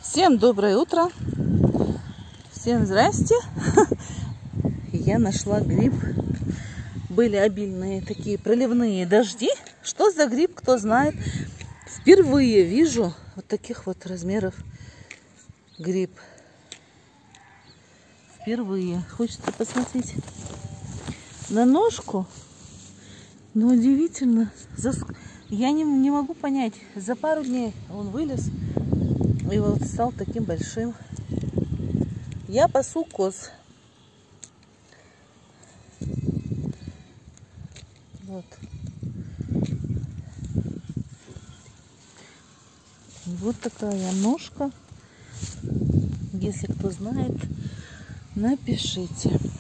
Всем доброе утро, всем здрасте. Я нашла гриб. Были обильные такие проливные дожди. Что за гриб, кто знает. Впервые вижу вот таких вот размеров гриб. Впервые. Хочется посмотреть на ножку. Но удивительно. Я не могу понять. За пару дней он вылез и вот стал таким большим. Я пасу коз. Вот. Вот такая ножка. Если кто знает, напишите.